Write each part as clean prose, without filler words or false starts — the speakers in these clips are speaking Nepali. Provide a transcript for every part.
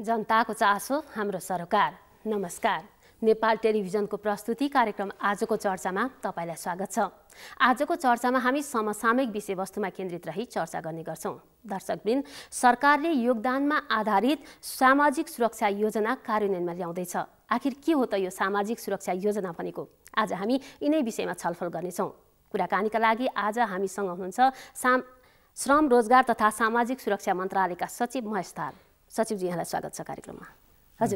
जनताको चासो हाम्रो सरोकार। नमस्कार। नेपाल टेलिभिजनको प्रस्तुति कार्यक्रम आजको चर्चामा तपाईलाई स्वागत छ। आजको चर्चामा हामी समसामयिक विषयवस्तुमा केन्द्रित रही चर्चा गर्ने गर्छौं। दर्शकवृन्द, सरकारले योगदानमा आधारित सामाजिक सुरक्षा योजना कार्यान्वयनमा ल्याउँदैछ। आखिर के हो त यो सामाजिक सुरक्षा योजना भनेको? आज हामी यिनै विषयमा छलफल गर्नेछौं। कुराकानीका लागि आज हामीसँग हुनुहुन्छ श्रम, रोजगार तथा सामाजिक सुरक्षा मन्त्रालयका सचिव महेश दाहाल। सचिवजी, यहाँलाई स्वागत छ कार्यक्रममा। हजुर,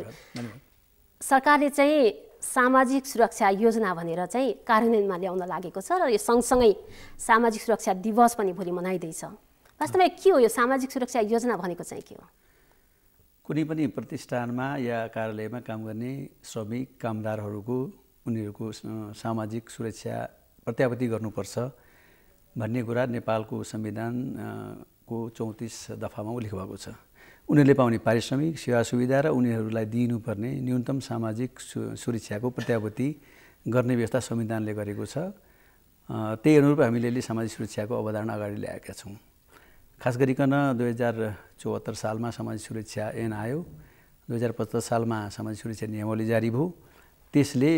सरकारले चाहिँ सामाजिक सुरक्षा योजना भनेर चाहिँ कार्यान्वयनमा ल्याउन लागेको छ र यो सँगसँगै सामाजिक सुरक्षा दिवस पनि भोलि मनाइँदैछ। वास्तवमा के हो यो सामाजिक सुरक्षा योजना भनेको चाहिँ के हो? कुनै पनि प्रतिष्ठानमा या कार्यालयमा काम गर्ने श्रमिक कामदारहरूको उनीहरूको सामाजिक सुरक्षा प्रत्याभूति गर्नुपर्छ भन्ने कुरा नेपालको संविधानको 34 दफामा उल्लेख भएको छ। उनीहरूले पाउने पारिश्रमिक, सेवा सुविधा र उनीहरूलाई दिनुपर्ने न्यूनतम सामाजिक सुरक्षाको प्रत्याभूति गर्ने व्यवस्था संविधानले गरेको छ। त्यही अनुरूप हामीले सामाजिक सुरक्षाको अवधारणा अगाडि ल्याएका छौँ। खास गरिकन 2074 सालमा सामाजिक सुरक्षा ऐन आयो। 2075 सालमा सामाजिक सुरक्षा नियमावली जारी भयो। त्यसले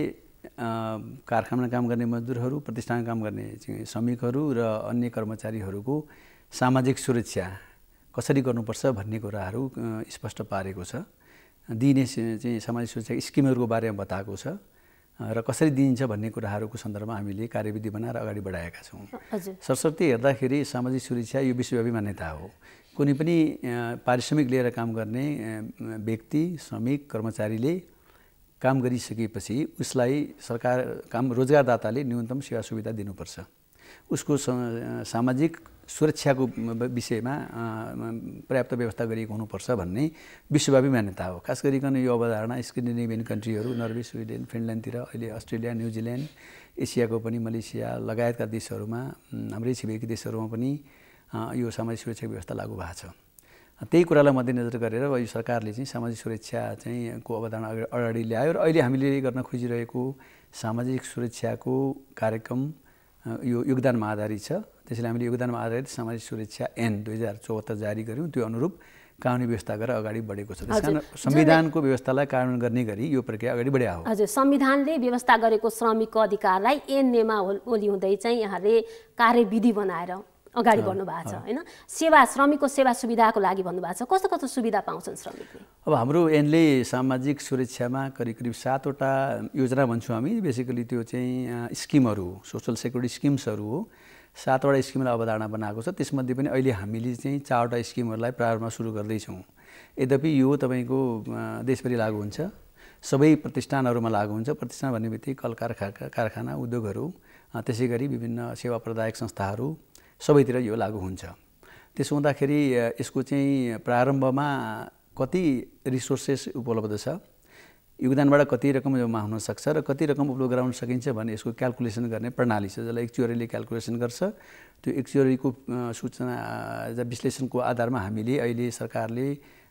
कारखानामा काम गर्ने मजदुरहरू, प्रतिष्ठानमा काम गर्ने श्रमिकहरू र अन्य कर्मचारीहरूको सामाजिक सुरक्षा कसरी गर्नुपर्छ भन्ने कुराहरू स्पष्ट पारेको छ। दिने चाहिँ सामाजिक सुरक्षा स्किमहरूको बारेमा बताएको छ र कसरी दिइन्छ भन्ने कुराहरूको सन्दर्भमा हामीले कार्यविधि बनाएर अगाडि बढाएका छौँ। सरसर्ती हेर्दाखेरि सामाजिक सुरक्षा यो विश्वव्यापी मान्यता हो। कुनै पनि पारिश्रमिक लिएर काम गर्ने व्यक्ति, श्रमिक, कर्मचारीले काम गरिसकेपछि उसलाई सरकार रोजगारदाताले न्यूनतम सेवा सुविधा दिनुपर्छ। उसको सामाजिक सुरक्षाको विषयमा पर्याप्त व्यवस्था गरिएको हुनुपर्छ भन्ने विश्वव्यापी मान्यता हो। खास गरिकन यो अवधारणा स्केन्डिनेभियन कन्ट्रीहरू, नर्वे, स्विडेन, फिनल्यान्डतिर, अहिले अस्ट्रेलिया, न्युजिल्यान्ड, एसियाको पनि मलेसिया लगायतका देशहरूमा, हाम्रै छिमेकी देशहरूमा पनि यो सामाजिक सुरक्षा व्यवस्था लागू भएको छ। त्यही कुरालाई मध्यनजर गरेर यो सरकारले चाहिँ सामाजिक सुरक्षा चाहिँ को अवधारणा अगाडि ल्यायो र अहिले हामीले गर्न खोजिरहेको सामाजिक सुरक्षाको कार्यक्रम यो योगदानमा आधारित छ। त्यसैले हामीले योगदानमा आधारित सामाजिक सुरक्षा ऐन 2074 जारी गर्यौँ। त्यो अनुरूप कानुनी व्यवस्था गरेर अगाडि बढेको छ। त्यसकारण संविधानको व्यवस्थालाई कार्यान्वयन गर्ने गरी यो प्रक्रिया अगाडि बढ्या हो। हजुर, संविधानले व्यवस्था गरेको श्रमिकको अधिकारलाई ऐन नियमावली हुँदै चाहिँ यहाँले कार्यविधि बनाएर अगाडि बढ्नु भएको छ हैन? श्रमिकको सेवा सुविधाको लागि भन्नुभएको छ। कस्तो कस्तो सुविधा पाउँछन् श्रमिकले? अब हाम्रो ऐनले सामाजिक सुरक्षामा करिब 7वटा योजना भन्छौँ हामी। बेसिकली त्यो चाहिँ स्किमहरू, सोसल सेक्युरिटी स्किम्सहरू हो। 7वटा स्किमलाई अवधारणा बनाएको छ। त्यसमध्ये पनि अहिले हामीले चाहिँ 4वटा स्किमहरूलाई प्रारम्भमा सुरु गर्दैछौँ। यद्यपि यो तपाईँको देशभरि लागू हुन्छ, सबै प्रतिष्ठानहरूमा लागू हुन्छ। प्रतिष्ठान भन्ने बित्तिकै कल कारखाना, उद्योगहरू, त्यसै गरी विभिन्न सेवा प्रदायक संस्थाहरू सबैतिर यो लागू हुन्छ। त्यसो हुँदाखेरि यसको चाहिँ प्रारम्भमा कति रिसोर्सेस उपलब्ध छ, योगदानबाट कति रकम जम्मा हुन सक्छ र कति रकम उपलब्ध गराउन सकिन्छ भन्ने यसको क्यालकुलेसन गर्ने प्रणाली छ, जसलाई एक्चुअरीले क्यालकुलेसन गर्छ। त्यो एक्चुअरीको सूचना विश्लेषणको आधारमा हामीले अहिले सरकारले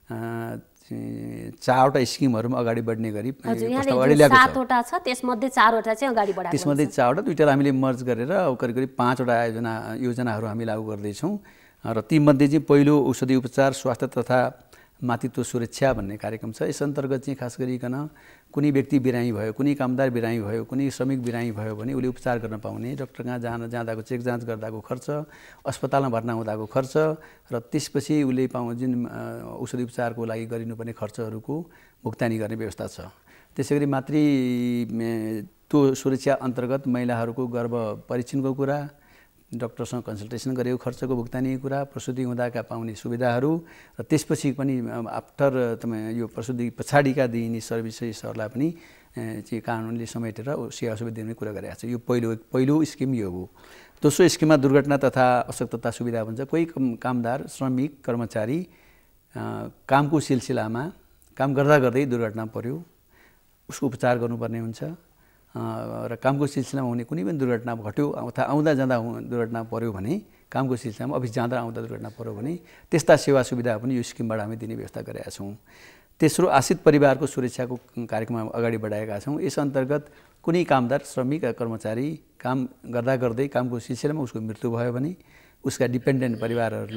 4वटा स्किमहरूमा अगाडि बढ्ने गरी प्रस्ताव अगाडि ल्याएको छ। 7वटा छ, त्यसमध्ये 4वटा चाहिँ अगाडि बढाएको छ। त्यसमध्ये 4वटा, दुईटालाई हामीले मर्ज गरेर करिब 5वटा योजनाहरू हामी लागू गर्दैछौँ। र तीमध्ये चाहिँ पहिलो औषधि उपचार, स्वास्थ्य तथा मातृत्व सुरक्षा भन्ने कार्यक्रम छ। यस अन्तर्गत चाहिँ खास गरिकन कुनै व्यक्ति बिरामी भयो, कुनै कामदार बिरामी भयो, कुनै श्रमिक बिरामी भयो भने उसले उपचार गर्न पाउने, डाक्टर कहाँ जाँदाको चेक जाँच गर्दाको खर्च, अस्पतालमा भर्ना हुँदाको खर्च र त्यसपछि उसले जुन औषधि उपचारको लागि गरिनुपर्ने खर्चहरूको भुक्तानी गर्ने व्यवस्था छ। त्यसै गरी मातृत्व सुरक्षा अन्तर्गत महिलाहरूको गर्भ परीक्षणको कुरा, डाक्टरसँग कन्सल्टेसन गरेको खर्चको भुक्तानीको कुरा, प्रसुति हुँदाका पाउने सुविधाहरू र त्यसपछि पनि आफ्टर यो प्रसुति पछाडिका दिइने सर्भिसेसहरूलाई पनि चाहिँ कानुनले समेटेर सेवा सुविधा दिने कुरा गरेको छ। यो पहिलो स्किम यो हो। दोस्रो स्किममा दुर्घटना तथा अशक्तता सुविधा भन्छ। कोही कामदार, श्रमिक, कर्मचारी कामको सिलसिलामा काम गर्दै दुर्घटना पर्यो, उसको उपचार गर्नुपर्ने हुन्छ र कामको सिलसिलामा हुने कुनै पनि दुर्घटना घट्यो अथवा आउँदा जाँदा दुर्घटना पर्यो भने, कामको सिलसिलामा अफिस जाँदा आउँदा दुर्घटना पर्यो भने त्यस्ता सेवा सुविधा पनि यो स्किमबाट हामी दिने व्यवस्था गरेका छौँ। तेस्रो, आश्रित परिवारको सुरक्षाको कार्यक्रम अगाडि बढाएका छौँ। यस अन्तर्गत कुनै कामदार, श्रमिक, कर्मचारी काम गर्दै कामको सिलसिलामा उसको मृत्यु भयो भने उसका डिपेन्डेन्ट परिवारहरूलाई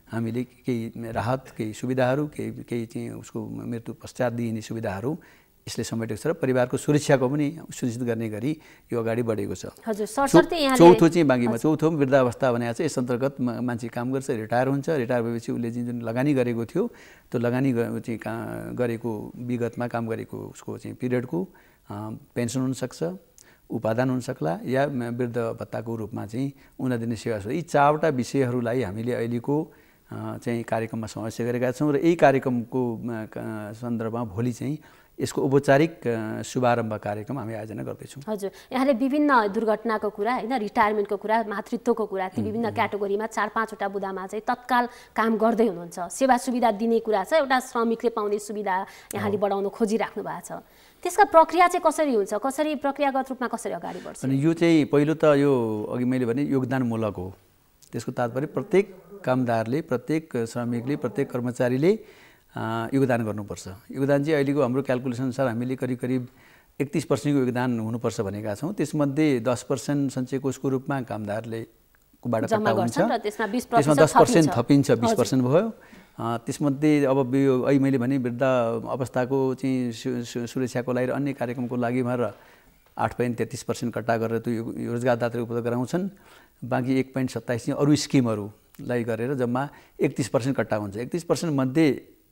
हामीले केही राहत, केही सुविधाहरू, केही चाहिँ उसको मृत्यु पश्चात दिइने सुविधाहरू यसले समेटेको छ र परिवारको सुरक्षाको पनि सुनिश्चित गर्ने गरी यो अगाडि बढेको छ। हजुर, सरसर्ती यहाँले चौथो चाहिँ बाँकीमा चौथो वृद्धावस्था भनेको चाहिँ यस अन्तर्गत मान्छे काम गर्छ, रिटायर हुन्छ, रिटायर भएपछि उसले जुन लगानी गरेको थियो त्यो लगानी चाहिँ गरेको विगतमा काम गरेको उसको चाहिँ पिरियडको पेन्सन हुनसक्छ, उपादान हुनसक्ला या वृद्ध भत्ताको रूपमा चाहिँ उनलाई दिने सेवा छ। यी चारवटा विषयहरूलाई हामीले अहिलेको चाहिँ कार्यक्रममा समावेश गरेका छौँ र यही कार्यक्रमको सन्दर्भमा भोलि चाहिँ यसको औपचारिक शुभारम्भ कार्यक्रम हामी आयोजना गर्दैछौँ। हजुर, यहाँले विभिन्न दुर्घटनाको कुरा होइन, रिटायरमेन्टको कुरा, मातृत्वको कुरा, ती विभिन्न क्याटेगोरीमा 4-5वटा बुदामा चाहिँ तत्काल काम गर्दै हुनुहुन्छ। सेवा सुविधा दिने कुरा छ, एउटा श्रमिकले पाउने सुविधा यहाँले बढाउन खोजिराख्नु भएको छ। त्यसका प्रक्रिया चाहिँ कसरी हुन्छ, कसरी प्रक्रियागत रूपमा कसरी अगाडि बढ्छ? अनि यो चाहिँ पहिलो त यो अघि मैले भने योगदानमूलक हो। त्यसको तात्पर्य प्रत्येक कामदारले, प्रत्येक श्रमिकले, प्रत्येक कर्मचारीले योगदान गर्नुपर्छ। योगदान चाहिँ अहिलेको हाम्रो क्यालकुलेसन अनुसार हामीले करिब 31% योगदान हुनुपर्छ भनेका छौँ। त्यसमध्ये 10% सञ्चय कोषको रूपमा कामदारले कोबाट कट्टा हुन्छ, त्यसमा 10% थपिन्छ, 20% भयो। त्यसमध्ये अब यो अहिले मैले भने वृद्ध अवस्थाको चाहिँ सुरक्षाको लागि र अन्य कार्यक्रमको लागि भनेर 8.33% कट्टा गरेर त्यो रोजगारदाताले उपलब्ध गराउँछन्। बाँकी 1.27 चाहिँ अरू स्किमहरूलाई गरेर जम्मा 31% कट्टा हुन्छ। 31% मध्ये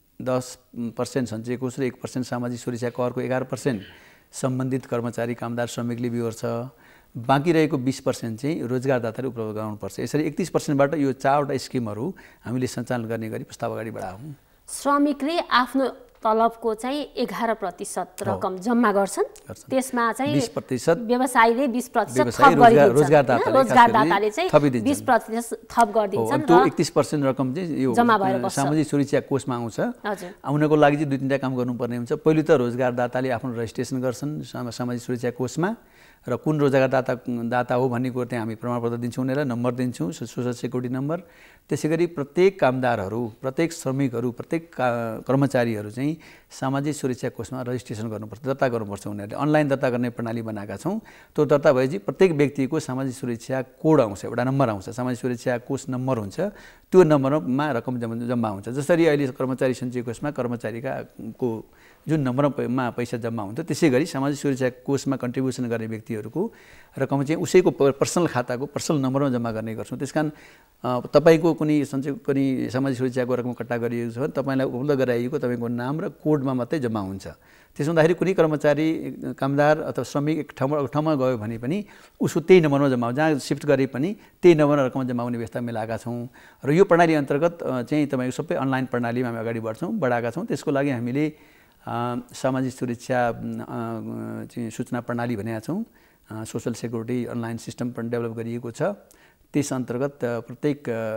10% सञ्चय कोष र 1% सामाजिक सुरक्षा करको 11% सम्बन्धित कर्मचारी, कामदार, श्रमिकले बिहोर्छ। बाँकी रहेको 20% चाहिँ रोजगारदाताले उपलब्ध गराउनुपर्छ। यसरी 31%बाट यो 4वटा स्किमहरू हामीले सञ्चालन गर्ने गरी प्रस्ताव अगाडि बढायौँ। श्रमिकले आफ्नो तलबको चाहिँ 11% रकम जम्मा गर्छन्, त्यसमा चाहिँ 20% व्यवसायीले 20% थप गरिदिन्छन्, रोजगारदाताले चाहिँ 20% थप गरिदिन्छन्। त्यो 31% रकम चाहिँ यो सामाजिक सुरक्षा कोषमा आउँछ। आउनको लागि चाहिँ 2-3टा काम गर्नुपर्ने हुन्छ। पहिलो त रोजगारदाताले आफ्नो रजिस्ट्रेसन गर्छन् सामाजिक सुरक्षा कोषमा र कुन रोजगारदाता हो भन्ने कुरो त्यहाँ हामी प्रमाणपत्र दिन्छौँ, उनीहरूलाई नम्बर दिन्छौँ, सोसल सेक्युरिटी नम्बर। त्यसै गरी प्रत्येक कामदारहरू, प्रत्येक श्रमिकहरू, प्रत्येक कर्मचारीहरू चाहिँ सामाजिक सुरक्षा कोषमा रजिस्ट्रेसन गर्नुपर्छ, दर्ता गर्नुपर्छ। उनीहरूले अनलाइन दर्ता गर्ने प्रणाली बनाएका छौँ। त्यो दर्ता भएपछि प्रत्येक व्यक्तिको सामाजिक सुरक्षा कोड आउँछ, एउटा नम्बर आउँछ, सामाजिक सुरक्षा कोष नम्बर हुन्छ। त्यो नम्बरमा रकम जम्मा हुन्छ। जसरी अहिले कर्मचारी सञ्चय कोषमा कर्मचारीको जुन नम्बरमा पैसा जम्मा हुन्छ, त्यसै गरी सामाजिक सुरक्षा कोषमा कन्ट्रिब्युसन गर्ने व्यक्तिहरूको रकम चाहिँ उसैको पर्सनल खाताको पर्सनल नम्बरमा जम्मा गर्ने गर्छौँ। त्यसकारण तपाईँको कुनै सामाजिक सुरक्षाको रकम कट्टा गरिएको छ भने तपाईँलाई उपलब्ध गराइएको तपाईँको नाम र कोडमा मात्रै जम्मा हुन्छ। त्यसो हुँदाखेरि कुनै कर्मचारी, कामदार अथवा श्रमिक एक ठाउँमा गयो भने पनि उसको त्यही नम्बरमा जम्मा हुन्छ। जहाँ सिफ्ट गरे पनि त्यही नम्बरमा रकम जम्मा हुने व्यवस्था मिलाएका छौँ। र यो प्रणाली अन्तर्गत चाहिँ तपाईँको सबै अनलाइन प्रणालीमा हामी अगाडि बढाएका छौँ। त्यसको लागि हामीले सामाजिक सुरक्षा चाहिँ सूचना प्रणाली भनेका छौँ, सोसल सेक्युरिटी अनलाइन सिस्टम पनि डेभलप गरिएको छ। त्यस अन्तर्गत प्रत्येक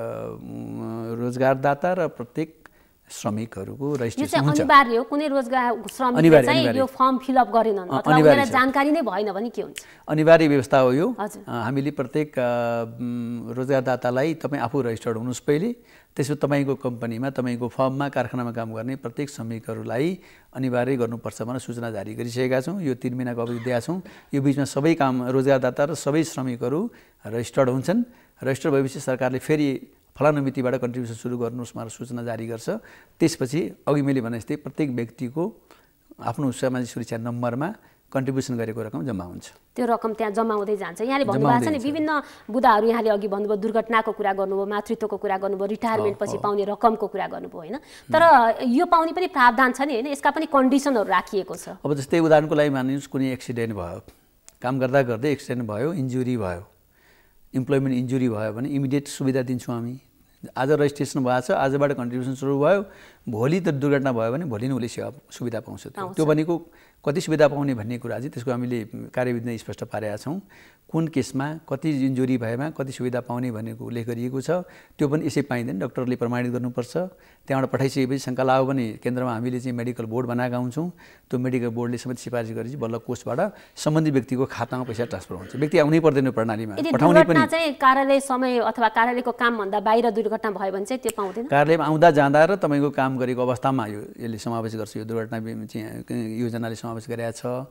रोजगारदाता र प्रत्येक श्रमिकहरूको रजिस्ट्रेसन हुन्छ। अनिवार्य हो, कुनै रोजगार श्रमिकले चाहिँ यो फर्म फिलअप गरेनन् अथवा उनीलाई जानकारी नै भएन भने के हुन्छ? अनिवार्य व्यवस्था हो यो। हामीले प्रत्येक रोजगारदातालाई तपाईँ आफू रजिस्टर्ड हुनुहोस् पहिले, त्यसपछि तपाईँको कम्पनीमा, तपाईँको फर्ममा, कारखानामा काम गर्ने प्रत्येक श्रमिकहरूलाई अनिवार्य गर्नुपर्छ भनेर सूचना जारी गरिसकेका छौँ। यो 3 महिनाको अवधि दिएका छौँ। यो बिचमा सबै रोजगारदाता र सबै श्रमिकहरू रजिस्टर्ड हुन्छन्। रजिस्टर भएपछि सरकारले फेरि फलानु मितिबाट कन्ट्रिब्युसन सुरु गर्नुहोस् भनेर सूचना जारी गर्छ। त्यसपछि अघि मैले भने जस्तै प्रत्येक व्यक्तिको आफ्नो सामाजिक सुरक्षा नम्बरमा कन्ट्रिब्युसन गरेको रकम जम्मा हुन्छ। त्यो रकम त्यहाँ जम्मा हुँदै जान्छ। यहाँले भन्नुभएको छ नि विभिन्न बुदाहरू, यहाँले अघि भन्नुभयो दुर्घटनाको कुरा गर्नुभयो, मातृत्वको कुरा गर्नुभयो, रिटायरमेन्ट पछि पाउने रकमको कुरा गर्नुभयो होइन। तर यो पाउने पनि प्रावधान छ नि होइन, यसका पनि कन्डिसनहरू राखिएको छ। अब जस्तै उदाहरणको लागि मानिनुहोस् कुनै एक्सिडेन्ट भयो, काम गर्दा गर्दै एक्सिडेन्ट भयो, इन्जुरी भयो, इम्प्लोइमेन्ट इन्जुरी भयो भने इमिडिएट सुविधा दिन्छौँ हामी। आज रजिस्ट्रेसन भएको छ, आजबाट कन्ट्रिब्युसन सुरु भयो, भोलि त दुर्घटना भयो भने भोलि नै उसले सुविधा पाउँछ। त्यो भनेको कति सुविधा पाउने भन्ने कुरा चाहिँ त्यसको हामीले कार्यविधिमा स्पष्ट पारेका छौँ। कुन केसमा कति इन्जुरी भएमा कति सुविधा पाउने भनेको उल्लेख गरिएको छ। त्यो पनि यसै पाइँदैन, डाक्टरले प्रमाणित गर्नुपर्छ। त्यहाँबाट पठाइसकेपछि शङ्का लाग्यो भने केन्द्रमा हामीले चाहिँ मेडिकल बोर्ड बनाएका हुन्छौँ। त्यो मेडिकल बोर्डले समेत सिफारिस गरेपछि बल्ल कोषबाट सम्बन्धित व्यक्तिको खातामा पैसा ट्रान्सफर हुन्छ। व्यक्ति आउनै पर्दैन प्रणालीमा, पठाउने पनि चाहिँ कार्यालय समय अथवा कार्यालयको कामभन्दा बाहिर दुर्घटना भयो भने चाहिँ त्यो पाउँदैन। कार्यालयमा आउँदा जाँदा र तपाईँको काम गरेको अवस्थामा यसले समावेश गर्छ। यो दुर्घटना चाहिँ योजनाले समावेश गरेका छ।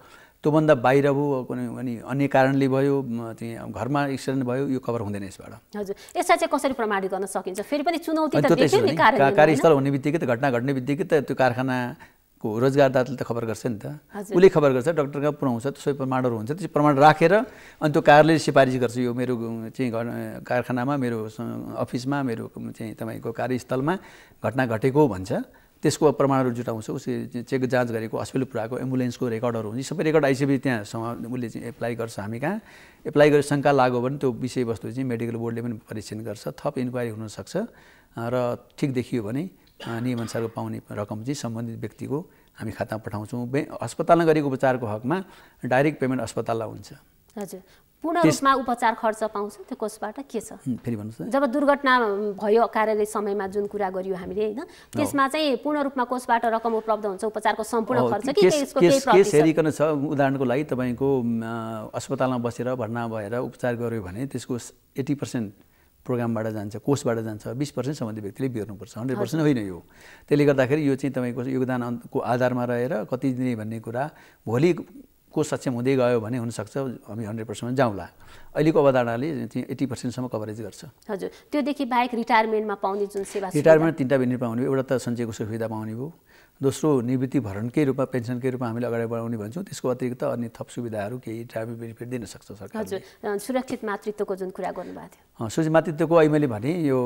त्योभन्दा बाहिर भयो अनि अन्य कारणले भयो चाहिँ घरमा एक्सिडेन्ट भयो यो कभर हुँदैन यसबाट। हजुर, यसलाई चाहिँ कसरी प्रमाणित गर्न सकिन्छ? फेरि पनि चुनौती त देखियो नि कार्यस्थल हुने बित्तिकै त घटना घट्ने बित्तिकै त त्यो कारखानाको रोजगारदाताले त खबर गर्छ नि त, उसले खबर गर्छ, डाक्टरका पुऱ्याउँछ, त्यो सबै प्रमाणहरू हुन्छ, त्यो प्रमाण राखेर अनि त्यो कार्यालयले सिफारिस गर्छ यो मेरो चाहिँ कारखानामा, मेरो अफिसमा, मेरो चाहिँ तपाईँको कार्यस्थलमा घटना घटेको भन्छ। त्यसको प्रमाणहरू जुटाउँछ, उसले चेक जाँच गरेको, हस्पिटल पुऱ्याएको, एम्बुलेन्सको रेकर्डहरू हुन्छ, सबै रेकर्ड आइसकेपछि त्यहाँ उसले चाहिँ एप्लाई गर्छ। हामी कहाँ एप्लाई गरेर शङ्का लाग्यो भने त्यो विषयवस्तु चाहिँ मेडिकल बोर्डले पनि परीक्षण गर्छ, थप इन्क्वायरी हुनसक्छ र ठिक देखियो भने नियमअनुसारको पाउने रकम चाहिँ सम्बन्धित व्यक्तिको हामी खातामा पठाउँछौँ। अस्पतालमा गरेको उपचारको हकमा डाइरेक्ट पेमेन्ट अस्पताललाई हुन्छ। हजुर, पूर्ण रूपमा उपचार खर्च पाउँछ त्यो कोषबाट के छ? फेरि भन्नुहोस् न। जब दुर्घटना भयो कार्यालय समयमा जुन कुरा गरियो हामीले हैन, त्यसमा चाहिँ पूर्ण रूपमा कोषबाट रकम उपलब्ध हुन्छ उपचारको सम्पूर्ण खर्च कि त्यसको केही प्रतिशत? केस हेरिकन छ। उदाहरणको लागि तपाईँको अस्पतालमा बसेर भर्ना भएर उपचार गर्यो भने त्यसको 80% प्रोग्रामबाट जान्छ, कोषबाट जान्छ, 20% सम्बन्धित व्यक्तिले बिहोर्नुपर्छ, 100% होइन यो। त्यसले गर्दाखेरि यो चाहिँ तपाईँको योगदानको आधारमा रहेर कति दिने भन्ने कुरा भोलि को सक्षम हुँदै गयो भने हुनसक्छ हामी 100% जाउँला। अहिलेको अवधारणाले 80% कभरेज गर्छ। हजुर, त्योदेखि बाहेक रिटायरमेन्टमा पाउने जुन सेवा रिटायरमेन्ट 3टा बेनिफिट पाउने भयो। एउटा त सञ्चयको सुविधा पाउने भयो, दोस्रो निवृत्ति भरणकै रूपमा पेन्सनकै रूपमा हामीले अगाडि बढाउने भन्छौँ। त्यसको अतिरिक्त अन्य थप सुविधाहरू केही रिटायरमेन्ट बेनिफिट दिन सक्छ सरकारले। हजुर, सुरक्षित मातृत्वको जुन कुरा गर्नुभएको थियो, सुरक्षित मातृत्वको अहिले मैले भने यो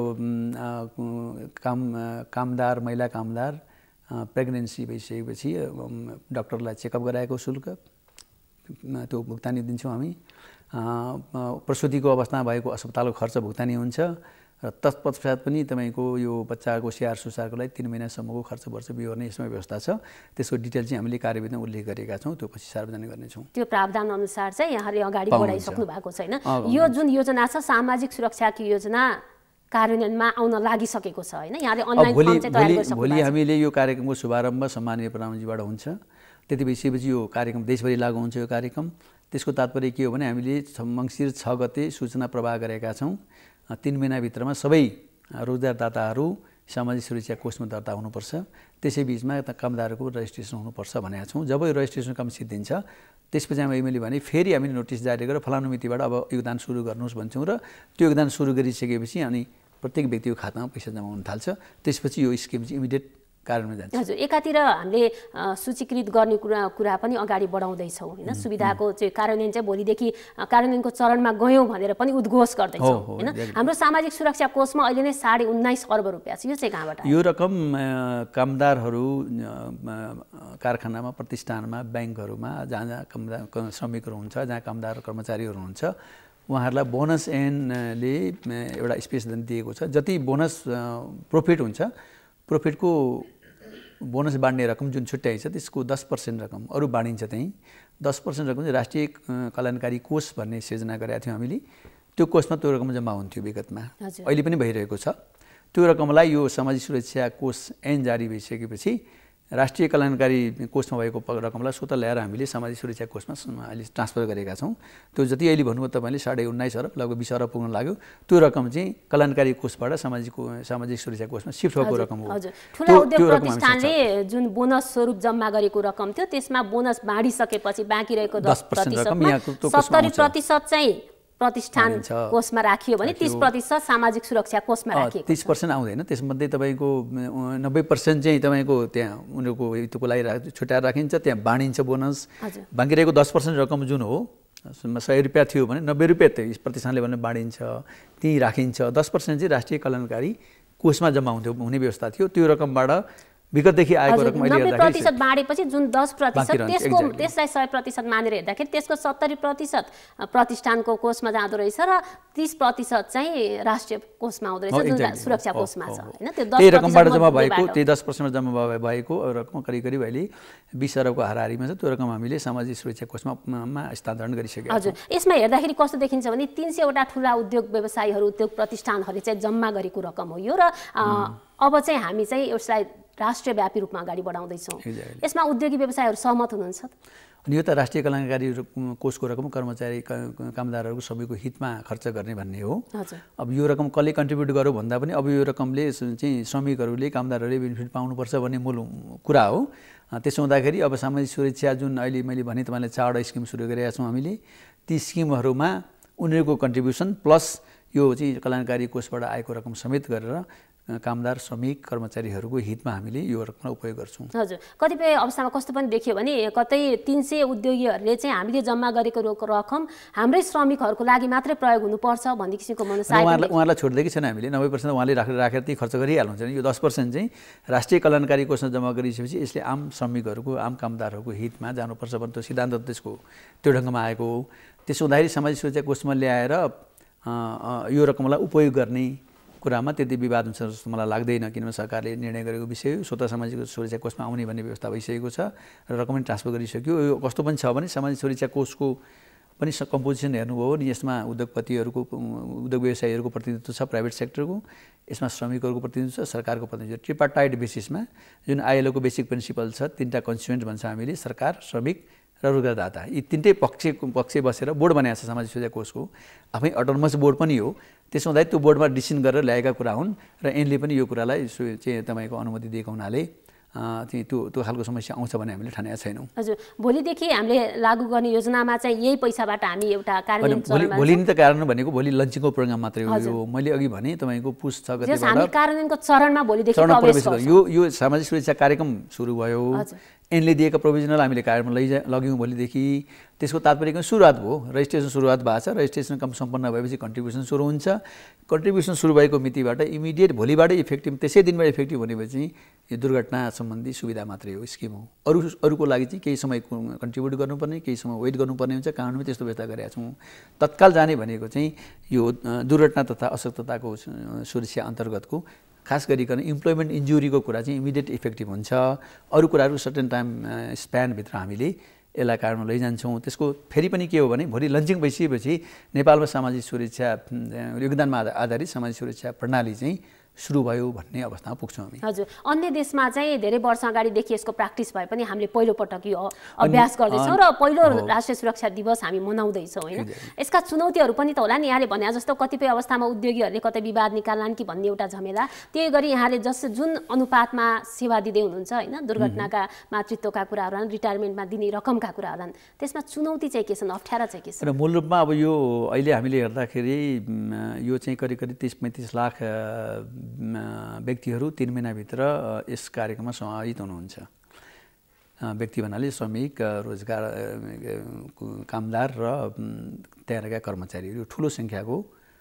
कामदार महिला कामदार प्रेग्नेन्सी भइसकेपछि डाक्टरलाई चेकअप गराएको शुल्क त्यो भुक्तानी दिन्छौँ हामी। प्रसुतिको अवस्थामा भएको अस्पतालको खर्च भुक्तानी हुन्छ र तत्पश्चात पनि तपाईँको यो बच्चाको स्याहार सुसारको लागि 3 महिनासम्मको खर्च वर्ष बिहोर्ने यसमा व्यवस्था छ। त्यसको डिटेल चाहिँ हामीले कार्यविधिमा उल्लेख गरेका छौँ, त्यो पछि सार्वजनिक गर्नेछौँ। त्यो प्रावधान अनुसार चाहिँ यहाँले अगाडि बढाइसक्नु भएको छैन। यो जुन योजना छ सामाजिक सुरक्षाको योजना कार्यान्वयनमा आउन लागिसकेको छ हैन, यहाँले अनलाइन फर्म चाहिँ तयार गरिसक्नु भएको छ। भोलि हामीले यो कार्यक्रमको शुभारम्भ सम्माननीय प्रधानमन्त्रीबाट हुन्छ। त्यति भइसकेपछि यो कार्यक्रम देशभरि लागू हुन्छ। यो कार्यक्रम त्यसको तात्पर्य के हो भने हामीले मङ्सिर 6 गते सूचना प्रवाह गरेका छौँ। 3 महिनाभित्रमा सबै रोजगारदाताहरू सामाजिक सुरक्षा कोषमा दर्ता हुनुपर्छ। त्यसै बिचमा कामदारको रजिस्ट्रेसन हुनुपर्छ भनेका छौँ। जब यो रजिस्ट्रेसन काम सिद्धिन्छ त्यसपछि मैले भने फेरि हामीले नोटिस जारी गरेर फलानु मितिबाट अब योगदान सुरु गर्नुहोस् भन्छौँ र त्यो योगदान सुरु गरिसकेपछि अनि प्रत्येक व्यक्तिको खातामा पैसा जम्मा हुन थाल्छ। त्यसपछि यो स्किम चाहिँ इमिडिएट कार्यान्वयन जान्छ। हजुर, एकातिर हामीले सूचीकृत गर्ने कुरा पनि अगाडि बढाउँदैछौँ हैन, सुविधाको चाहिँ कार्यान्वयन चाहिँ भोलिदेखि कार्यान्वयनको चरणमा गयौँ भनेर पनि उद्घोष गर्दैछौँ हैन। हाम्रो सामाजिक सुरक्षा कोषमा अहिले नै 19.5 अर्ब रुपैयाँ छ। यो चाहिँ कहाँबाट? यो रकम कामदारहरू कारखानामा, प्रतिष्ठानमा, ब्याङ्कहरूमा जहाँ जहाँ श्रमिकहरू हुन्छ, जहाँ कामदार कर्मचारीहरू हुन्छ उहाँहरूलाई बोनस एनले एउटा स्पेस दिएको छ। जति बोनस प्रफिट हुन्छ प्रफिटको बोनस बाँड्ने रकम जुन छुट्याइन्छ त्यसको 10% रकम अरू बाँडिन्छ। त्यहीँ 10% रकम चाहिँ राष्ट्रिय कल्याणकारी कोष भन्ने सिर्जना गरेका थियौँ हामीले। त्यो कोषमा त्यो रकम जम्मा हुन्थ्यो विगतमा, अहिले पनि भइरहेको छ। त्यो रकमलाई यो सामाजिक सुरक्षा कोष ऐन जारी भइसकेपछि राष्ट्रिय कल्याणकारी कोषमा भएको रकमलाई स्वतः ल्याएर हामीले सामाजिक सुरक्षा कोषमा अहिले ट्रान्सफर गरेका छौँ। त्यो जति अहिले भन्नुभयो तपाईँले 19.5 अर्ब लगभग 20 अर्ब पुग्न लाग्यो। त्यो रकम चाहिँ कल्याणकारी कोषबाट सामाजिक सुरक्षा कोषमा सिफ्ट भएको रकम हो। हजुर, ठुला उद्योग प्रतिष्ठानले जुन बोनस स्वरूप जम्मा गरेको रकम थियो त्यसमा बोनस बाँडिसकेपछि बाँकी रहेको 10% 70% चाहिँ प्रतिष्ठान कोषमा राखियो भने 30% सामाजिक सुरक्षा कोषमा राखिएको 30% आउँदैन। त्यसमध्ये तपाईँको 90% चाहिँ तपाईँको त्यहाँ उनीहरूको हितको लागि छुट्याएर राखिन्छ, त्यहाँ बाँडिन्छ बोनस। बाँकी रहेको 10% रकम जुन हो 100 रुपियाँ थियो भने 90 रुपियाँ त्यो प्रतिष्ठानले भने बाँडिन्छ, त्यहीँ राखिन्छ। 10% चाहिँ राष्ट्रिय कल्याणकारी कोषमा जम्मा हुने व्यवस्था थियो। त्यो रकमबाट विगतदेखि आएको रकम अहिले 90% बाँडेपछि जुन 10% त्यसलाई 100% मानेर हेर्दाखेरि त्यसको 70% प्रतिष्ठानको कोषमा जाँदो रहेछ र 30% चाहिँ राष्ट्रिय कोषमा आउँदो रहेछ जुन सुरक्षा कोषमा छ हैन। त्यो 10% रकमबाट जम्मा भएको, त्यही 10% जम्मा भएको रकम करिब अहिले 20 अरबको हाराहारीमा छ। त्यो रकम हामीले सामाजिक सुरक्षा कोषमा स्थानान्तरण गरिसकेका छौँ। हजुर, यसमा हेर्दाखेरि कस्तो देखिन्छ भने 300 वटा ठुला उद्योग व्यवसायीहरू, उद्योग प्रतिष्ठानहरूले चाहिँ जम्मा गरेको रकम हो यो र अब चाहिँ हामी चाहिँ यसलाई राष्ट्रव्यापी रूपमा अगाडि बढाउँदैछौँ। यसमा उद्योगी व्यवसायहरू सहमत हुनुहुन्छ? अनि यो त राष्ट्रिय कल्याणकारी कोषको रकम कर्मचारी कामदारहरूको सबैको हितमा खर्च गर्ने भन्ने हो। अब यो रकम कसले कन्ट्रिब्युट गर्यो भन्दा पनि अब यो रकमले चाहिँ श्रमिकहरूले कामदारहरूले बेनिफिट पाउनुपर्छ भन्ने मूल कुरा हो। त्यसो हुँदाखेरि अब सामाजिक सुरक्षा जुन अहिले मैले भने तपाईँलाई 4वटा स्किम सुरु गरेका छौँ हामीले, ती स्किमहरूमा उनीहरूको कन्ट्रिब्युसन प्लस यो चाहिँ कल्याणकारी कोषबाट आएको रकम समेत गरेर कामदार श्रमिक कर्मचारीहरूको हितमा हामीले यो रकमलाई उपयोग गर्छौँ। हजुर, कतिपय अवस्थामा कस्तो पनि देखियो भने कतै 300 उद्योगीहरूले चाहिँ हामीले जम्मा गरेको रकम हाम्रै श्रमिकहरूको लागि मात्रै प्रयोग हुनुपर्छ भन्ने किसिमको मनसाय उहाँहरूलाई छोड्दैकै छैन हामीले। 90% उहाँले राखेर ती खर्च गरिहाल्नुहुन्छ नि। यो 10% चाहिँ राष्ट्रिय कल्याणकारी कोषमा जम्मा गरिसकेपछि यसले आम श्रमिकहरूको आम कामदारहरूको हितमा जानुपर्छ भन्ने त्यो सिद्धान्त त्यसको त्यो ढङ्गमा आएको हो। त्यसो हुँदाखेरि सामाजिक सुरक्षा कोषमा ल्याएर यो रकमलाई उपयोग गर्ने कुरामा त्यति विवाद हुन्छ जस्तो मलाई लाग्दैन, किनभने सरकारले निर्णय गरेको विषय हो। स्वतः सामाजिक सुरक्षा कोषमा आउने भन्ने व्यवस्था भइसकेको छ र रकम पनि ट्रान्सफर गरिसक्यो। यो कस्तो पनि छ भने सामाजिक सुरक्षा कोषको पनि कम्पोजिसन हेर्नुभयो भने यसमा उद्योगपतिहरूको उद्योग व्यवसायीहरूको प्रतिनिधित्व छ, प्राइभेट सेक्टरको, यसमा श्रमिकहरूको प्रतिनिधित्व छ, सरकारको प्रतिनिधित्व। ट्रिपार्टाइट बेसिसमा जुन आइएलओको बेसिक प्रिन्सिपल छ, 3टा कन्स्टिट्युएन्ट भन्छ हामीले, सरकार, श्रमिक र रोजगारदाता, यी 3टै पक्ष बसेर बोर्ड बनाएको छ सामाजिक सुरक्षा कोषको। आफै अटोनोमस बोर्ड पनि हो। त्यसो हुँदा त्यो बोर्डमा डिसिसन गरेर ल्याएका कुरा हुन् र एनले पनि यो कुरालाई चाहिँ तपाईँको अनुमति दिएको हुनाले चाहिँ त्यो खालको समस्या आउँछ भन्ने हामीले ठानेका छैनौँ। हजुर, भोलिदेखि हामीले लागू गर्ने योजनामा चाहिँ यही पैसाबाट हामी एउटा कार्यान्वयन भोलि नि त कार्यान्वयन भनेको भोलि लन्चिङको प्रोग्राम मात्रै हो। यो मैले अघि भने तपाईँको पुस 6 गतेबाट हामी कार्यान्वयनको चरणमा भोलिदेखि प्रवेश गर्छौँ। यो सामाजिक सुरक्षा कार्यक्रम सुरु भयो। एनले दिएका प्रोभिजनल हामीले कार्यक्रममा लग्यौँ भोलिदेखि। त्यसको तात्पर्य सुरुवात भयो, रजिस्ट्रेसन सुरुवात भएको छ। रजिस्ट्रेसन काम सम्पन्न भएपछि कन्ट्रिब्युसन सुरु हुन्छ। कन्ट्रिब्युसन सुरु भएको मितिबाट इमिडिएट भोलिबाटै इफेक्टिभ, त्यसै दिनबाट इफेक्टिभ भनेपछि यो दुर्घटना सम्बन्धी सुविधा मात्रै हो, स्किम हो। अरूको लागि चाहिँ केही समय कन्ट्रिब्युट गर्नुपर्ने, केही समय वेट गर्नुपर्ने हुन्छ। कानुनमा त्यस्तो व्यवस्था गरेका छौँ। तत्काल जाने भनेको चाहिँ यो दुर्घटना तथा अशक्तताको सुरक्षा अन्तर्गतको खास गरिकन इम्प्लोइमेन्ट इन्जुरीको कुरा चाहिँ इमिडिएट इफेक्टिभ हुन्छ। अरू कुराहरू सर्टेन टाइम स्प्यानभित्र हामीले यसलाई कारणमा लैजान्छौँ। त्यसको फेरि पनि के हो भने भोलि लन्चिङ भइसकेपछि नेपालमा सामाजिक सुरक्षा योगदानमा आधारित सामाजिक सुरक्षा प्रणाली चाहिँ सुरु भयो भन्ने अवस्थामा पुग्छौँ हामी। हजुर, अन्य देशमा चाहिँ धेरै वर्ष अगाडिदेखि यसको प्र्याक्टिस भए पनि हामीले पहिलोपटक यो अभ्यास गर्दैछौँ र पहिलो राष्ट्रिय सुरक्षा दिवस हामी मनाउँदैछौँ होइन। यसका चुनौतीहरू पनि त होला नि। यहाँले भने जस्तो कतिपय अवस्थामा उद्योगीहरूले कतै विवाद निकाल्लान् कि भन्ने एउटा झमेला, त्यही गरी यहाँले जुन अनुपातमा सेवा दिँदै हुनुहुन्छ होइन, दुर्घटनाका मातृत्वका कुराहरू, रिटायरमेन्टमा दिने रकमका कुराहरू, त्यसमा चुनौती चाहिँ के छन्, अप्ठ्यारा चाहिँ के छ? र मूल रूपमा अब यो अहिले हामीले हेर्दाखेरि यो चाहिँ करिब 30-35 लाख व्यक्तिहरू 3 महिनाभित्र यस कार्यक्रममा समाहित हुनुहुन्छ। व्यक्ति भन्नाले श्रमिक, रोजगार कामदार र त्यहाँका कर्मचारीहरू ठुलो सङ्ख्याको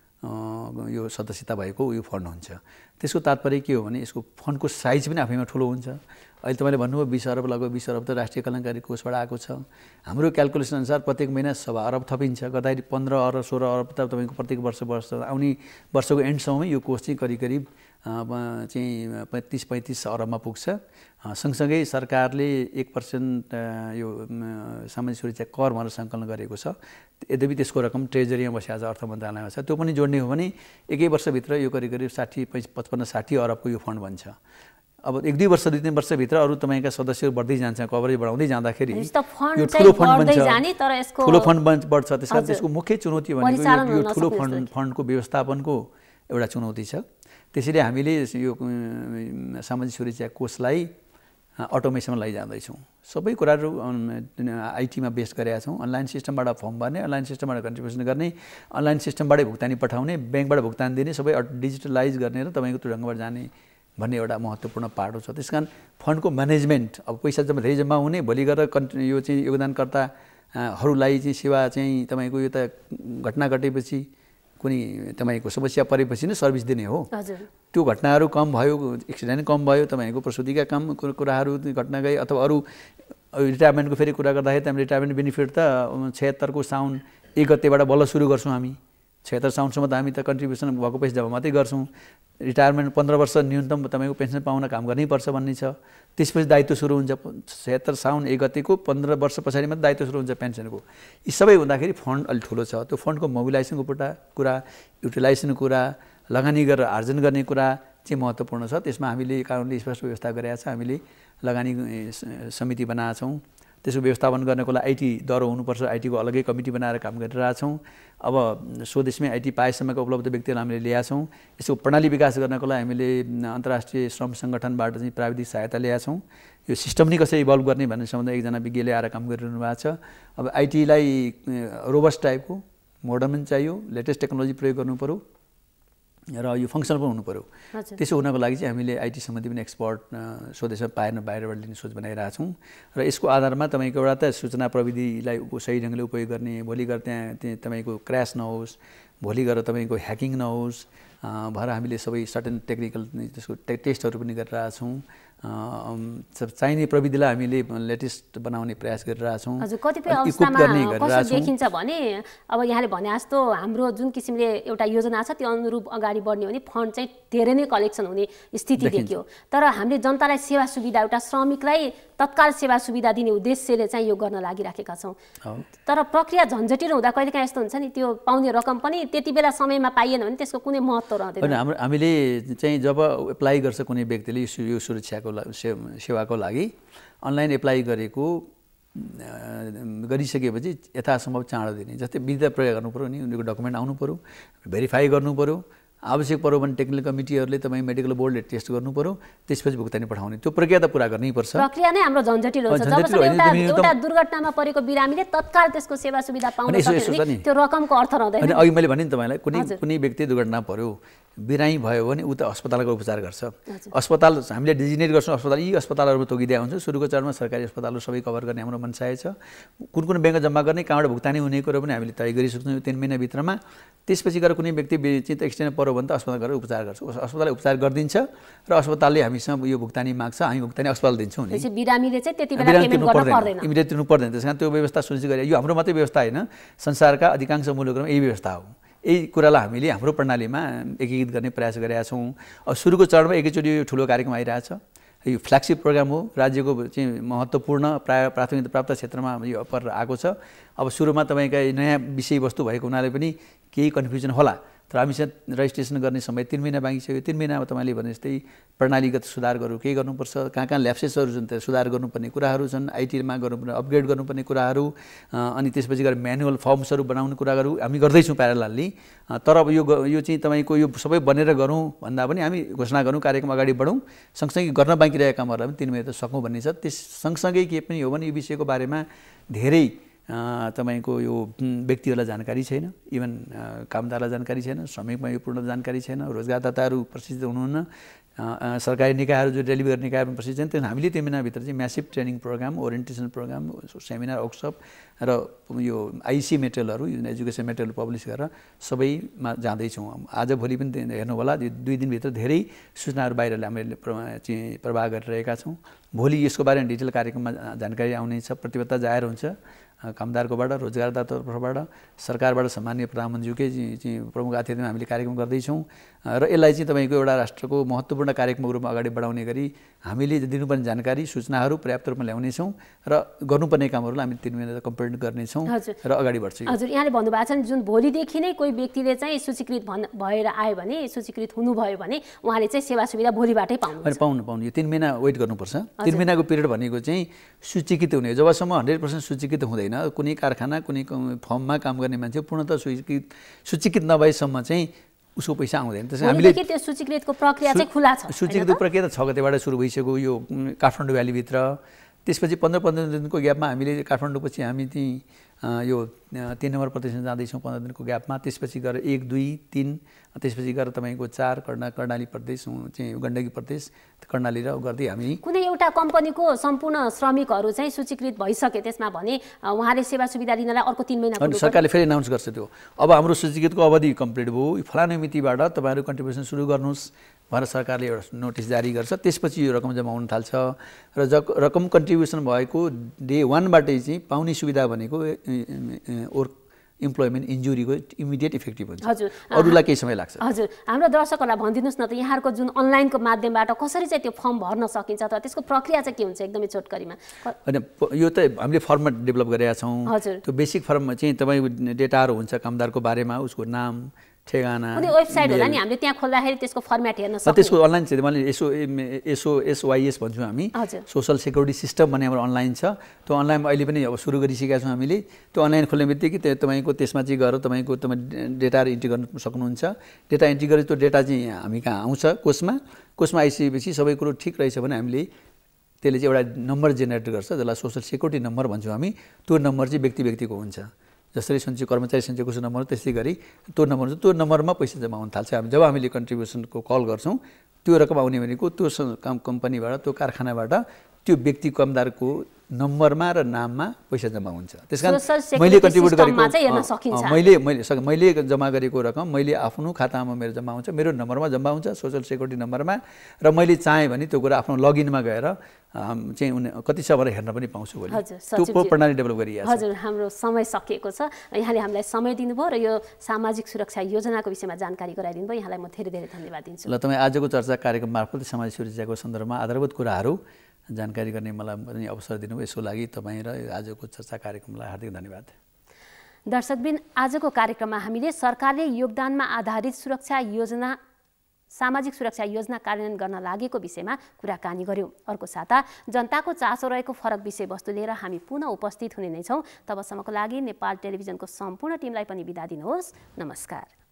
यो सदस्यता भएको यो फन्ड हुन्छ। त्यसको तात्पर्य के हो भने यसको फन्डको साइज पनि आफैमा ठुलो हुन्छ। अहिले तपाईँले भन्नुभयो 20 अरब, लगभग 20 अरब त राष्ट्रिय कल्याणकारी कोषबाट आएको छ। हाम्रो क्यालकुलेसन अनुसार प्रत्येक महिना 1.25 अरब थपिन्छ, गर्दाखेरि 15 अरब 16 अरब त तपाईँको प्रत्येक वर्ष आउने वर्षको एन्डसम्मै यो कोष चाहिँ करिब चाहिँ 30-35 अरबमा पुग्छ। सँगसँगै सरकारले 1% यो सामाजिक सुरक्षा कर भनेर सङ्कलन गरेको छ। यद्यपि त्यसको रकम ट्रेजरीमा बसेको छ, अर्थ मन्त्रालयमा छ। त्यो पनि जोड्ने हो भने एकै वर्षभित्र यो करिब 55-60 अरबको यो फन्ड बन्छ। अब 1-2 वर्ष 2-3 वर्षभित्र अरू तपाईँका सदस्यहरू बढ्दै जान्छ, कभरेज बढाउँदै जाँदाखेरि यो ठुलो फन्ड बन्छ। ठुलो फन्ड बढ्छ। त्यसकारण त्यसको मुख्य चुनौती भनेको यो ठुलो फन्डको व्यवस्थापनको एउटा चुनौती छ। त्यसैले हामीले यो सामाजिक सुरक्षा कोषलाई अटोमेसनमा लैजाँदैछौँ। सबै कुराहरू आइटीमा बेस गरेका छौँ। अनलाइन सिस्टमबाट फर्म भर्ने, अनलाइन सिस्टमबाट कन्ट्रिब्युसन गर्ने, अनलाइन सिस्टमबाटै भुक्तानी पठाउने, ब्याङ्कबाट भुक्तानी दिने, सबै डिजिटलाइज गर्ने र तपाईँको त्यो ढङ्गबाट जाने भन्ने एउटा महत्त्वपूर्ण पाटो छ। त्यसकारण फन्डको म्यानेजमेन्ट, अब पैसा धेरै जम्मा हुने, भोलि गएर यो चाहिँ योगदानकर्ताहरूलाई चाहिँ सेवा चाहिँ तपाईँको यो त घटना घटेपछि कुनै तपाईँको समस्या परेपछि नै सर्भिस दिने हो। त्यो घटनाहरू कम भयो, एक्सिडेन्ट कम भयो, तपाईँको प्रसुतिका कम कुराहरू घटना गए, अथवा अरू रिटायरमेन्टको फेरि कुरा गर्दाखेरि हामी रिटायरमेन्ट बेनिफिट त 76 को साउन 1 गतेबाट बल्ल सुरु गर्छौँ हामी। 76 साउनसम्म त हामी त कन्ट्रिब्युसन भएको पैसा जम्मा मात्रै गर्छौँ। रिटायरमेन्ट 15 वर्ष न्यूनतम तपाईँको पेन्सन पाउन काम गर्नैपर्छ भन्ने छ। त्यसपछि दायित्व सुरु हुन्छ 76 साउन 1 गतेको 15 वर्ष पछाडि मात्रै दायित्व सुरु हुन्छ पेन्सनको। यी सबै हुँदाखेरि फन्ड अलि ठुलो छ। त्यो फन्डको मोबिलाइजेसनको कुरा, युटिलाइजेसनको कुरा, लगानी गरेर आर्जन गर्ने कुरा, चाहिँ महत्त्वपूर्ण छ। त्यसमा हामीले कानुनले स्पष्ट व्यवस्था गरेका छ। हामीले लगानी समिति बनाएका छौँ। त्यसको व्यवस्थापन गर्नको लागि आइटी दरो हुनुपर्छ। आइटीको अलग्गै कमिटी बनाएर काम गरिरहेछौँ। अब स्वदेशमै आइटी पाएसम्मका उपलब्ध व्यक्तिहरू हामीले ल्याएका छौँ। यसको प्रणाली विकास गर्नको लागि हामीले अन्तर्राष्ट्रिय श्रम सङ्गठनबाट चाहिँ प्राविधिक सहायता ल्याएका छौँ। यो सिस्टम नै कसरी इभल्भ गर्ने भन्ने सम्बन्धमा एकजना विज्ञले आएर काम गरिरहनु भएको छ। अब आइटीलाई रोबस्ट टाइपको मोडर्न पनि चाहियो, लेटेस्ट टेक्नोलोजी प्रयोग गर्नु पऱ्यो र यो फङ्सनल पनि हुनु पऱ्यो। त्यसो हुनको लागि चाहिँ हामीले आइटी सम्बन्धी पनि एक्सपर्ट स्वदेशमा पाएन बाहिरबाट लिने सोच बनाइरहेका छौँ। र यसको आधारमा तपाईँको एउटा त सूचना प्रविधिलाई सही ढङ्गले उपयोग गर्ने, भोलि गएर त्यहाँ तपाईँको क्र्यास नहोस्, भोलि गएर तपाईँको ह्याकिङ नहोस् भएर हामीले सबै सर्टेन टेक्निकल त्यसको टेस्टहरू पनि गरिरहेका छौँ। चाहिने प्रविधिलाई हामीले लेटेस्ट बनाउने प्रयास गरिरहेछौँ। हजुर, कतिपय अवस्थामा कस्तो देखिन्छ भने अब यहाँले भने जस्तो हाम्रो जुन किसिमले एउटा योजना छ त्यो अनुरूप अगाडि बढ्ने हो भने फन्ड चाहिँ धेरै नै कलेक्सन हुने स्थिति देखियो। तर हामीले जनतालाई सेवा सुविधा, एउटा श्रमिकलाई तत्काल सेवा सुविधा दिने उद्देश्यले चाहिँ यो गर्न लागिराखेका छौँ। तर प्रक्रिया झन्झटिलो हुँदा कहिलेकाहीँ यस्तो हुन्छ नि, त्यो पाउने रकम पनि त्यति बेला समयमा पाइएन भने त्यसको कुनै महत्त्व रहँदैन। हामीले चाहिँ जब एप्लाई गर्छ कुनै व्यक्तिले यो सुरक्षाको सेवाको लागि अनलाइन एप्लाई गरिसकेपछि यथासम्भव चाँडो दिने। जस्तै विधा प्रयोग गर्नु पऱ्यो नि, उनीहरूको डकुमेन्ट आउनु पऱ्यो, भेरिफाई गर्नु पऱ्यो, आवश्यक पऱ्यो भने टेक्निकल कमिटीहरूले तपाईँ मेडिकल बोर्डले टेस्ट गर्नु पऱ्यो, त्यसपछि भुक्तानी पठाउने। त्यो प्रक्रिया त पुरा गर्नै पर्छ। प्रक्रिया नै हाम्रो झन्झटिलो हुन्छ। जबसम्म एउटा दुर्घटनामा परेको बिरामीले तत्काल त्यसको सेवा सुविधा पाउन सक्छ, त्यो रकमको अर्थ रहँदैन। अनि अघि मैले भने नि तपाईँलाई कुनै व्यक्ति दुर्घटना पर्यो, बिरामी भयो भने ऊ त अस्पतालको उपचार गर्छ। अस्पताल हामीले डिजिनेट गर्छौँ, अस्पताल यी अस्पतालहरूमा तोकिदिया हुन्छ। सुरुको चरणमा सरकारी अस्पतालहरू सबै कभर गर्ने हाम्रो मनसाय छ। कुन ब्याङ्कमा जम्मा गर्ने, कहाँबाट भुक्तानी हुने कुरो पनि हामीले तय गरिसक्छौँ 3 महिनाभित्रमा। त्यसपछि गएर कुनै व्यक्ति चित्त एक्सिडेन्ट पर्यो भने त अस्पताल गएर उपचार गर्छ, अस्पतालले उपचार गरिदिन्छ र अस्पतालले हामीसँग यो भुक्तानी माग्छ, हामी भुक्तानी अस्पताल दिन्छौँ नि। बिरामीले चाहिँ त्यति बेला पेमेन्ट गर्न पर्दैन, इमिडिएट तिर्नु पर्दैन। त्यसकारण त्यो व्यवस्था सुनिश्चित गरे। यो हाम्रो मात्रै व्यवस्था होइन, संसारका अधिकांश मुलुकहरूमा यही व्यवस्था हो। यही कुरालाई हामीले हाम्रो प्रणालीमा एकीकृत गर्ने प्रयास गरेका छौँ। अब सुरुको चरणमा एकैचोटि यो ठुलो कार्यक्रम आइरहेछ। यो फ्ल्यागसिप प्रोग्राम हो, राज्यको चाहिँ महत्त्वपूर्ण प्राथमिकता प्राप्त क्षेत्रमा यो पर आएको छ। अब सुरुमा तपाईँका नयाँ विषयवस्तु भएको हुनाले पनि केही कन्फ्युजन होला, तर हामीसँग रेजिस्ट्रेसन गर्ने समय 3 महिना बाँकी छ। यो 3 महिनामा तपाईँले भने जस्तै प्रणालीगत सुधारहरू केही गर्नुपर्छ, कहाँ ल्याप्सेसहरू छन् त्यो सुधार गर्नुपर्ने कुराहरू छन्, आइटीमा गर्नुपर्ने अपग्रेड गर्नुपर्ने कुराहरू, अनि त्यसपछि गएर म्यानुअल फर्म्सहरू बनाउने कुराहरू हामी गर्दैछौँ प्यारलली। तर अब यो चाहिँ तपाईँको यो सबै बनेर गरौँ भन्दा पनि हामी घोषणा गरौँ, कार्यक्रम अगाडि बढौँ, सँगसँगै गर्न बाँकी रहेका कामहरूलाई पनि 3 महिना त सकौँ भन्ने छ। त्यस सँगसँगै के पनि हो भने यो विषयको बारेमा धेरै तपाईँको यो व्यक्तिहरूलाई जानकारी छैन, इभन कामदारलाई जानकारी छैन, श्रमिकमा यो पूर्ण जानकारी छैन, रोजगारदाताहरू प्रशिक्षित हुनुहुन्न, सरकारी निकायहरू जो डेलिभरी गर्ने निकायहरू प्रशिक्षित छैन। हामीले 3 महिनाभित्र चाहिँ massive training program, orientation program, seminar, workshop र यो आइसी मेटेरियलहरू, एजुकेसन मेटेरियल पब्लिस गरेर सबैमा जाँदैछौँ। आज भोलि पनि हेर्नु होला, 2 दिनभित्र धेरै सूचनाहरू बाहिर हामीले चाहिँ प्रवाह गरिरहेका छौँ। भोलि यसको बारेमा डिटेल कार्यक्रममा जानकारी आउनेछ। प्रतिबद्धता जाहेर हुन्छ कामदारकोबाट, रोजगारदाता तर्फबाट, सरकारबाट सम्माननीय प्रधानमन्त्रीकै चाहिँ प्रमुख आतिथ्यमा हामीले कार्यक्रम गर्दैछौँ। र यसलाई चाहिँ तपाईँको एउटा राष्ट्रको महत्त्वपूर्ण कार्यक्रमको रूपमा अगाडि बढाउने गरी हामीले दिनुपर्ने जानकारी सूचनाहरू पर्याप्त रूपमा ल्याउनेछौँ र गर्नुपर्ने कामहरूलाई हामी 3 महिना कम्प्लिट गर्नेछौँ र अगाडि बढ्छौँ। हजुर, यहाँले भन्नुभएको छ नि जुन भोलिदेखि नै कोही व्यक्तिले चाहिँ सूचीकृत भएर आयो भने, सूचीकृत हुनुभयो भने उहाँले चाहिँ सेवा सुविधा भोलिबाटै पाउनु। यो 3 महिना वेट गर्नुपर्छ। 3 महिनाको पिरियड भनेको चाहिँ सूचीकृत हुने, जबसम्म 100% सूचीकृत हुँदैन कुनै कारखाना, कुनै फर्ममा काम गर्ने मान्छे पूर्णतः सूचीकृत नभएसम्म चाहिँ उसको पैसा आउँदैन। त्यसैले हामीले त्यो सूचीकृतको प्रक्रिया चाहिँ खुला छ। सूचीकृत प्रक्रिया त 6 गतेबाट सुरु भइसक्यो यो काठमाडौँ भ्यालीभित्र। त्यसपछि 15 दिनको ग्यापमा हामीले काठमाडौँपछि हामी त्यहीँ यो 3 नम्बर प्रदेशमा जाँदैछौँ 15 दिनको ग्यापमा। त्यसपछि गएर 1, 2, 3, त्यसपछि गएर तपाईँको 4 कर्णाली प्रदेश चाहिँ गण्डकी प्रदेश, कर्णाली र गर्दै हामी कुनै एउटा कम्पनीको सम्पूर्ण श्रमिकहरू चाहिँ सूचीकृत भइसके त्यसमा भने उहाँले सेवा सुविधा दिनलाई अर्को 3 महिना सरकारले फेरि एनाउन्स गर्छ। त्यो अब हाम्रो सूचीकृतको अवधि कम्प्लिट भयो, फलानु मितिबाट तपाईँहरू कन्ट्रिब्युसन सुरु गर्नुहोस् भनेर सरकारले एउटा नोटिस जारी गर्छ। त्यसपछि यो रकम जम्मा हुन थाल्छ र रकम कन्ट्रिब्युसन भएको डे 1बाटै चाहिँ पाउने सुविधा भनेको इम्प्लोइमेन्ट इन्जुरीको इमिडिएट इफेक्टिभ हुन्छ। हजुर, अरूलाई केही समय लाग्छ। हजुर, हाम्रो दर्शकहरूलाई भनिदिनुहोस् न त यहाँहरूको जुन अनलाइनको माध्यमबाट कसरी चाहिँ त्यो फर्म भर्न सकिन्छ अथवा त्यसको प्रक्रिया चाहिँ के हुन्छ एकदमै छोटकरीमा? होइन, यो त हामीले फर्मेट डेभलप गरेका छौँ। त्यो बेसिक फर्ममा चाहिँ तपाईँ डेटाहरू हुन्छ कामदारको बारेमा, उसको नाम, ठेगाना कुनै वेबसाइट होला नि हामीले त्यहाँ खोल्दाखेरि त्यसको फर्मेट हेर्न सक्छौँ त्यसको अनलाइन चाहिँ मैले SOSYS भन्छौँ हामी सोसल सेक्युरिटी सिस्टम भन्ने हाम्रो अनलाइन छ त्यो अनलाइनमा अहिले पनि अब सुरु गरिसकेका छौँ हामीले त्यो अनलाइन खोल्ने बित्तिकै तपाईँको त्यसमा चाहिँ गएर तपाईँ डेटाहरू इन्ट्री गर्न सक्नुहुन्छ डेटा इन्ट्री गरेर त्यो डेटा चाहिँ हामी कहाँ आउँछ कोषमा आइसकेपछि सबै कुरो ठिक रहेछ भने हामीले त्यसले चाहिँ एउटा नम्बर जेनेरेट गर्छ जसलाई सोसल सेक्युरिटी नम्बर भन्छौँ हामी त्यो नम्बर चाहिँ व्यक्तिको हुन्छ जसरी कर्मचारी सञ्चय कोष नम्बर त्यस्तै गरी त्यो नम्बरमा पैसा जम्मा हुन थाल्छ जब हामीले कन्ट्रिब्युसनको कल गर्छौँ त्यो रकम आउने भनेको त्यो कम्पनीबाट त्यो कारखानाबाट त्यो व्यक्ति कामदारको नम्बरमा र नाममा पैसा जम्मा हुन्छ त्यसकारण मैले कन्ट्रिब्युट गरेको मैले जम्मा गरेको रकम मैले आफ्नो खातामा मेरो जम्मा हुन्छ मेरो नम्बरमा जम्मा हुन्छ सोसल सेक्युरिटी नम्बरमा र मैले चाहेँ भने त्यो कुरा आफ्नो लगइनमा गएर चाहिँ कति छ भनेर हेर्न पनि पाउँछु भोलि त्यो प्रणाली डेभलप गरिएको छ हजुर हाम्रो समय सकिएको छ यहाँले हामीलाई समय दिनुभयो र यो सामाजिक सुरक्षा योजनाको विषयमा जानकारी गराइदिनु भयो यहाँलाई म धेरै धेरै धन्यवाद दिन्छु ल तपाईँ आजको चर्चा कार्यक्रम मार्फत सामाजिक सुरक्षाको सन्दर्भमा आधारभूत कुराहरू जानकारी गर्ने मलाई पनि अवसर दिनुभयो यसको लागि तपाईँ र आजको चर्चा कार्यक्रमलाई हार्दिक धन्यवाद दर्शकबिन आजको कार्यक्रममा हामीले सरकारले योगदानमा आधारित सामाजिक सुरक्षा योजना कार्यान्वयन गर्न लागेको विषयमा कुराकानी गर्यौं अर्को साता जनताको चासो रहेको फरक विषयवस्तु लिएर हामी पुनः उपस्थित हुने नै छौं तबसम्मको लागि नेपाल टेलिभिजनको सम्पूर्ण टिमलाई पनि बिदा दिनुहोस् नमस्कार